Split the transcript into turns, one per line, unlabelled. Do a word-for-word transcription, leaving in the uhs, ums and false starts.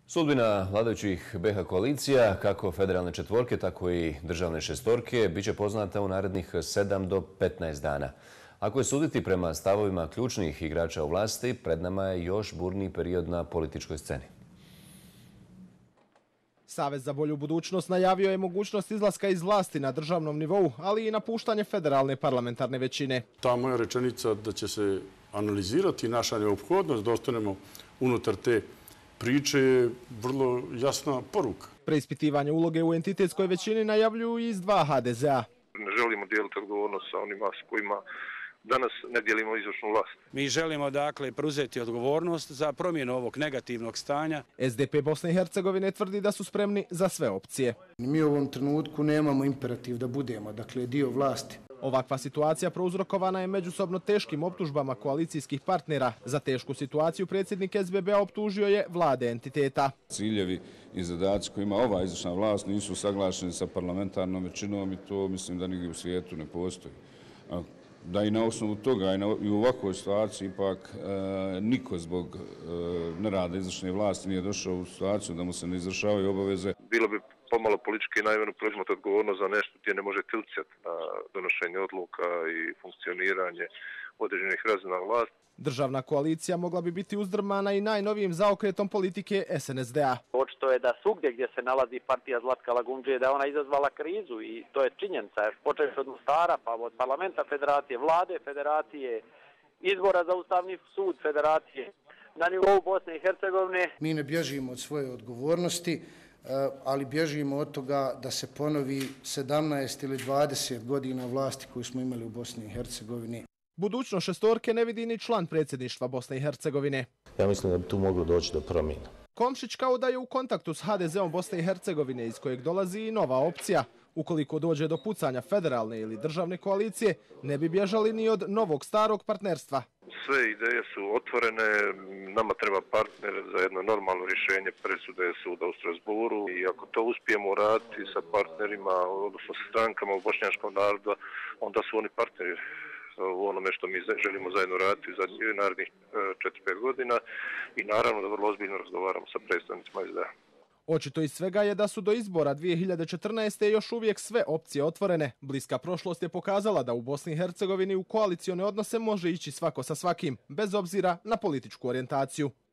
Sudbina vladajućih be ha koalicija, kako federalne četvorke, tako i državne šestorke, bit će poznata u narednih sedam do petnaest dana. Ako je suditi prema stavovima ključnih igrača u vlasti, pred nama je još burniji period na političkoj sceni.
Savez za bolju budućnost najavio je mogućnost izlaska iz vlasti na državnom nivou, ali i napuštanje federalne parlamentarne većine.
Ta moja rečenica da će se analizirati naša neophodnost da ostanemo unutar te priče je vrlo jasna poruka.
Preispitivanje uloge u entitetskoj većini najavljuju iz dva ha de ze a.
Ne želimo dijeliti odgovornost sa onima s kojima danas ne dijelimo izvršnu vlast.
Mi želimo dakle preuzeti odgovornost za promjenu ovog negativnog stanja.
es de pe Bosne i Hercegovine tvrdi da su spremni za sve opcije.
Mi u ovom trenutku nemamo imperativ da budemo, dakle, dio vlasti.
Ovakva situacija prouzrokovana je međusobno teškim optužbama koalicijskih partnera. Za tešku situaciju predsjednik es be be a optužio je vlade entiteta.
Ciljevi i zadaci koje ima ova izvršna vlast nisu saglašeni sa parlamentarnom većinom i to mislim da nigdje u svijetu ne postoji. Da i na osnovu toga i u ovakvoj situaciji ipak niko zbog nerada izvršne vlasti nije došao u situaciju da mu se ne izvršavaju obaveze.
Bilo bi pomalo politički naivno preuzimati odgovornost za nešto gdje ne možete utjecati na donošenje odluka i funkcioniranje određenih razina vlasti.
Državna koalicija mogla bi biti uzdrmana i najnovijim zaokretom politike es en es de a.
Očito je da svugdje gdje se nalazi partija Zlatka Lagundžije da je ona izazvala krizu i to je činjenica. Počeš od Mostara, pa od parlamenta federacije, vlade federacije, izbora za ustavni sud federacije na nivou Bosne i Hercegovine.
Mi ne bježimo od svoje odgovornosti, ali bježimo od toga da se ponovi sedamnaest ili dvadeset godina vlasti koju smo imali u Bosni i Hercegovini.
Budućnost šestorke ne vidi ni član predsjedništva Bosne i Hercegovine.
Ja mislim da bi tu moglo doći do promjena.
Komšić kao da je u kontaktu s ha de ze om Bosne i Hercegovine iz kojeg dolazi i nova opcija. Ukoliko dođe do pucanja federalne ili državne koalicije, ne bi bježali ni od novog starog partnerstva.
Sve ideje su otvorene, nama treba partner za jedno normalno rješenje presude suda u Strasburu i ako to uspijemo raditi sa partnerima, odnosno sa strankama u bošnjačkom narodu, onda su oni partneri u onome što mi želimo zajedno raditi za narednih četiri pet godina i naravno da vrlo ozbiljno razgovaramo sa predstavnicima es de a.
Očito iz svega je da su do izbora dvije hiljade četrnaeste. još uvijek sve opcije otvorene. Bliska prošlost je pokazala da u Bosni i Hercegovini u koalicione odnose može ići svako sa svakim, bez obzira na političku orijentaciju.